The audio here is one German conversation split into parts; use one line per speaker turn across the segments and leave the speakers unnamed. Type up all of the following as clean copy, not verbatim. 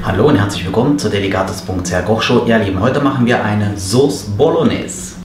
Hallo und herzlich willkommen zur Delicatessen.ch Kochshow. Ihr Lieben, heute machen wir eine Sauce Bolognese.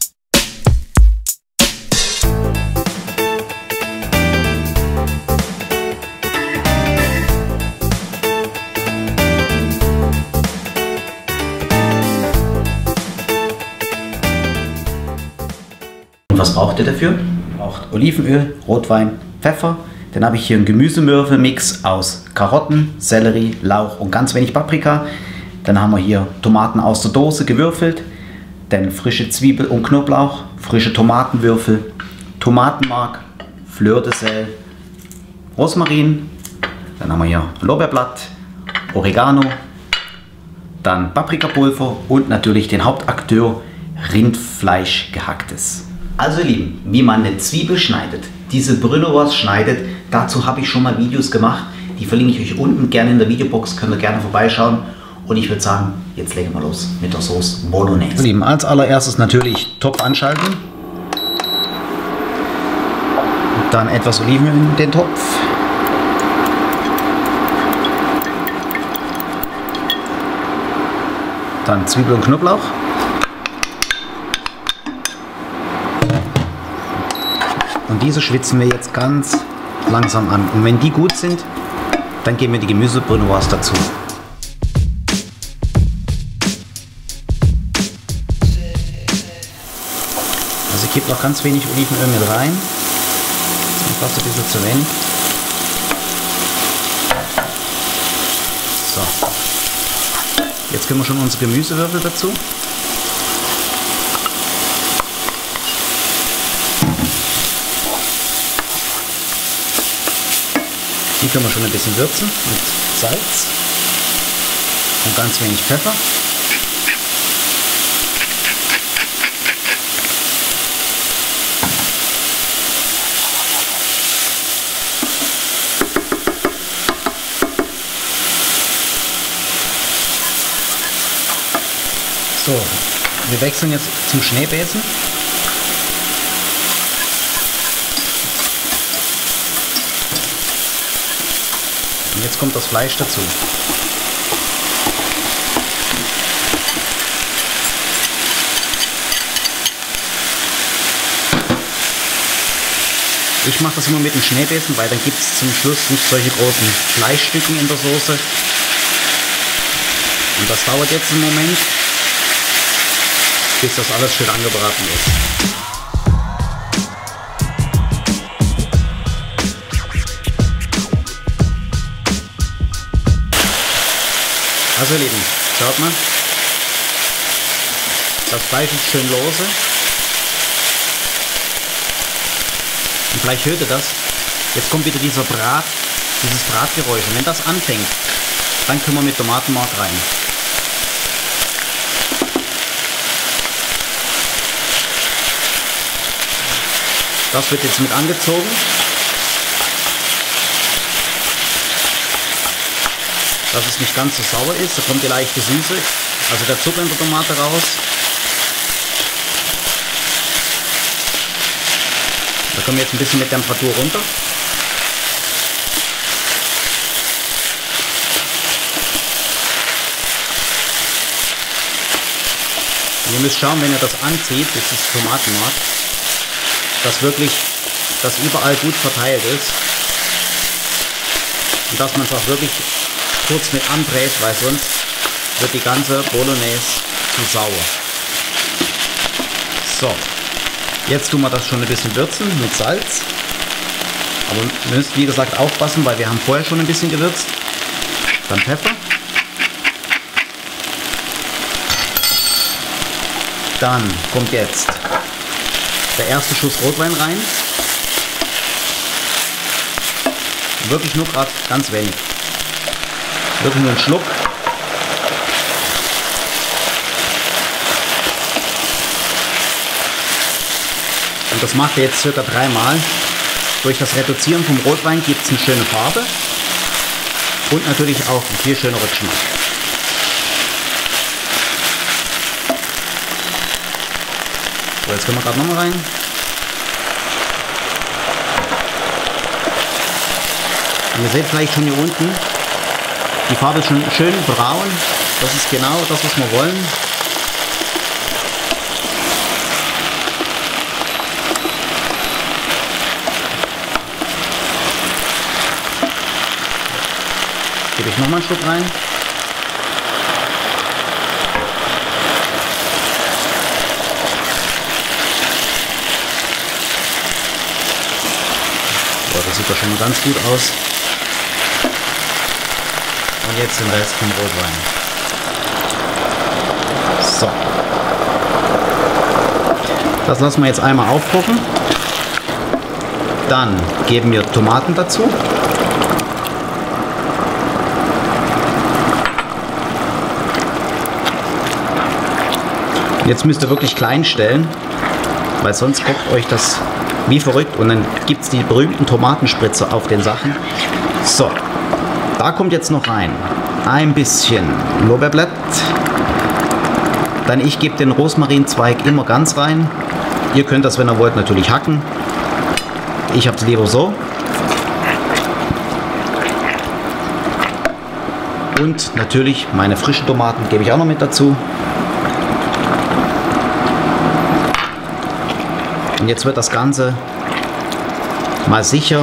Und was braucht ihr dafür? Ihr braucht Olivenöl, Rotwein, Pfeffer. Dann habe ich hier einen Gemüsemürfelmix aus Karotten, Sellerie, Lauch und ganz wenig Paprika. Dann haben wir hier Tomaten aus der Dose gewürfelt. Dann frische Zwiebel und Knoblauch, frische Tomatenwürfel, Tomatenmark, Fleur de Sel, Rosmarin. Dann haben wir hier Lorbeerblatt, Oregano, dann Paprikapulver und natürlich den Hauptakteur Rindfleisch gehacktes. Also ihr Lieben, wie man eine Zwiebel schneidet, diese Brünnowurst schneidet, dazu habe ich schon mal Videos gemacht, die verlinke ich euch unten gerne in der Videobox, könnt ihr gerne vorbeischauen. Und ich würde sagen, jetzt legen wir los mit der Sauce Bolognese. Ihr Lieben, als allererstes natürlich Topf anschalten. Dann etwas Olivenöl in den Topf. Dann Zwiebel und Knoblauch. Und diese schwitzen wir jetzt ganz langsam an. Und wenn die gut sind, dann geben wir die Gemüsebrünnowurst dazu. Also ich gebe noch ganz wenig Olivenöl mit rein. Fast ein bisschen zu wenig. So. Jetzt können wir schon unsere Gemüsewürfel dazu. Die können wir schon ein bisschen würzen mit Salz und ganz wenig Pfeffer. So, wir wechseln jetzt zum Schneebesen. Und jetzt kommt das Fleisch dazu. Ich mache das immer mit dem Schneebesen, weil dann gibt es zum Schluss nicht solche großen Fleischstücken in der Soße. Und das dauert jetzt einen Moment, bis das alles schön angebraten ist. Also ihr Lieben, schaut mal, das Fleisch ist schön lose und vielleicht hört ihr das, jetzt kommt wieder dieses Bratgeräusch und wenn das anfängt, dann können wir mit Tomatenmark rein. Das wird jetzt mit angezogen. Dass es nicht ganz so sauer ist, da kommt die leichte Süße, also der Zucker in der Tomate raus. Da kommen wir jetzt ein bisschen mit Temperatur runter. Und ihr müsst schauen, wenn ihr das anzieht, das ist Tomatenmark, dass wirklich das überall gut verteilt ist und dass man es auch wirklich kurz mit andreht, weil sonst wird die ganze Bolognese zu sauer. So, jetzt tun wir das schon ein bisschen würzen mit Salz. Aber ihr müsst wie gesagt aufpassen, weil wir haben vorher schon ein bisschen gewürzt. Dann Pfeffer. Dann kommt jetzt der erste Schuss Rotwein rein. Wirklich nur gerade ganz wenig. Wirklich nur einen Schluck. Und das macht ihr jetzt circa 3 Mal. Durch das Reduzieren vom Rotwein gibt es eine schöne Farbe und natürlich auch einen viel schöneren Geschmack. So, jetzt können wir gerade nochmal rein. Und ihr seht vielleicht schon hier unten, Die Farbe ist schon schön braun. Das ist genau das, was wir wollen. Gebe ich nochmal einen Schluck rein. So, das sieht doch schon mal ganz gut aus. Und jetzt den Rest vom Rotwein. So. Das lassen wir jetzt einmal aufkochen. Dann geben wir Tomaten dazu. Jetzt müsst ihr wirklich klein stellen, weil sonst kocht euch das wie verrückt und dann gibt es die berühmten Tomatenspritzer auf den Sachen. So, da kommt jetzt noch rein ein bisschen Lorbeerblatt. Dann ich gebe den Rosmarinzweig immer ganz rein. Ihr könnt das, wenn ihr wollt, natürlich hacken. Ich habe es lieber so. Und natürlich meine frischen Tomaten gebe ich auch noch mit dazu. Und jetzt wird das Ganze mal sicher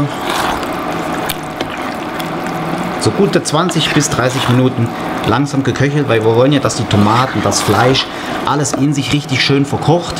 so gute 20 bis 30 Minuten langsam geköchelt, weil wir wollen ja, dass die Tomaten, das Fleisch, alles in sich richtig schön verkocht.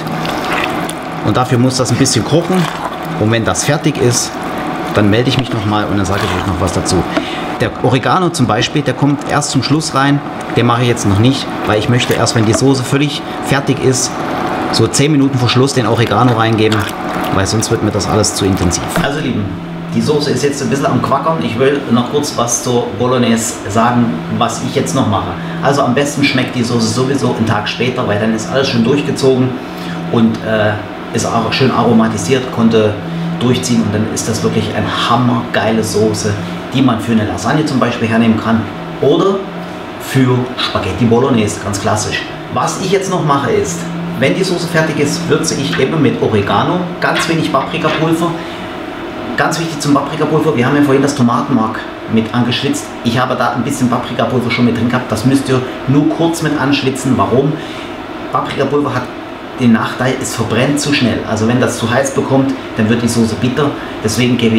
Und dafür muss das ein bisschen kochen. Und wenn das fertig ist, dann melde ich mich nochmal und dann sage ich euch noch was dazu. Der Oregano zum Beispiel, der kommt erst zum Schluss rein. Den mache ich jetzt noch nicht, weil ich möchte erst, wenn die Soße völlig fertig ist, so 10 Minuten vor Schluss den Oregano reingeben, weil sonst wird mir das alles zu intensiv. Also Lieben, die Soße ist jetzt ein bisschen am Quackern. Ich will noch kurz was zur Bolognese sagen, was ich jetzt noch mache. Also am besten schmeckt die Soße sowieso einen Tag später, weil dann ist alles schön durchgezogen und ist auch schön aromatisiert, konnte durchziehen und dann ist das wirklich eine hammergeile Soße, die man für eine Lasagne zum Beispiel hernehmen kann oder für Spaghetti Bolognese, ganz klassisch. Was ich jetzt noch mache ist, wenn die Soße fertig ist, würze ich eben mit Oregano, ganz wenig Paprikapulver. Ganz wichtig zum Paprikapulver, wir haben ja vorhin das Tomatenmark mit angeschwitzt. Ich habe da ein bisschen Paprikapulver schon mit drin gehabt, das müsst ihr nur kurz mit anschwitzen. Warum? Paprikapulver hat den Nachteil, es verbrennt zu schnell. Also wenn das zu heiß bekommt, dann wird die Soße bitter. Deswegen gebe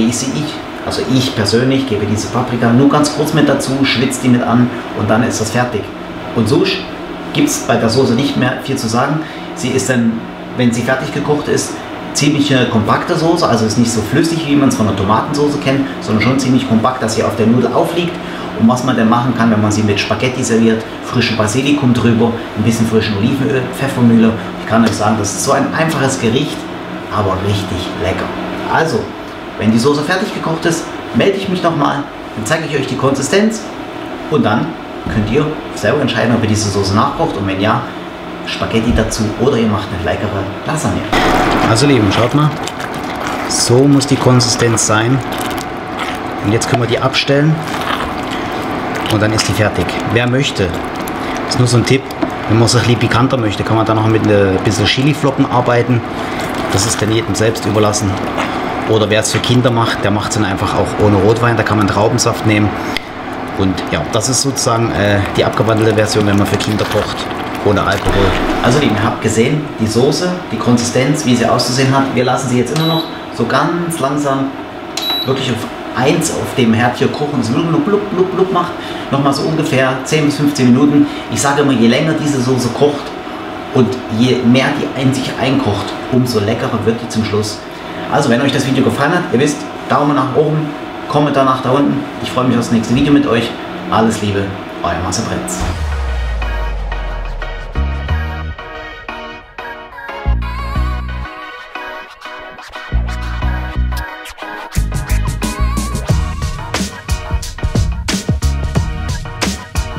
ich persönlich gebe diese Paprika nur ganz kurz mit dazu, schwitze die mit an und dann ist das fertig. Und so gibt es bei der Soße nicht mehr viel zu sagen. Sie ist dann, wenn sie fertig gekocht ist, ziemlich eine kompakte Soße, also ist nicht so flüssig, wie man es von der Tomatensoße kennt, sondern schon ziemlich kompakt, dass sie auf der Nudel aufliegt. Und was man dann machen kann, wenn man sie mit Spaghetti serviert, frische Basilikum drüber, ein bisschen frischen Olivenöl, Pfeffermühle. Ich kann euch sagen, das ist so ein einfaches Gericht, aber richtig lecker. Also, wenn die Soße fertig gekocht ist, melde ich mich nochmal, dann zeige ich euch die Konsistenz und dann könnt ihr selber entscheiden, ob ihr diese Soße nachkocht und wenn ja, Spaghetti dazu oder ihr macht eine leckere Lasagne. Also Lieben, schaut mal, so muss die Konsistenz sein und jetzt können wir die abstellen und dann ist die fertig. Wer möchte, ist nur so ein Tipp, wenn man es ein bisschen pikanter möchte, kann man da noch mit ein bisschen Chiliflocken arbeiten, das ist dann jedem selbst überlassen. Oder wer es für Kinder macht, der macht es dann einfach auch ohne Rotwein, da kann man Traubensaft nehmen. Und ja, das ist sozusagen die abgewandelte Version, wenn man für Kinder kocht, ohne Alkohol. Also ihr habt gesehen, die Soße, die Konsistenz, wie sie auszusehen hat. Wir lassen sie jetzt immer noch so ganz langsam wirklich auf 1 auf dem Herd hier kochen. Es nur blub, blub, blub macht. Nochmal so ungefähr 10 bis 15 Minuten. Ich sage immer, je länger diese Soße kocht und je mehr die in sich einkocht, umso leckerer wird die zum Schluss. Also wenn euch das Video gefallen hat, ihr wisst, Daumen nach oben, Kommentar nach da unten. Ich freue mich auf das nächste Video mit euch. Alles Liebe, euer Marcel Bretz.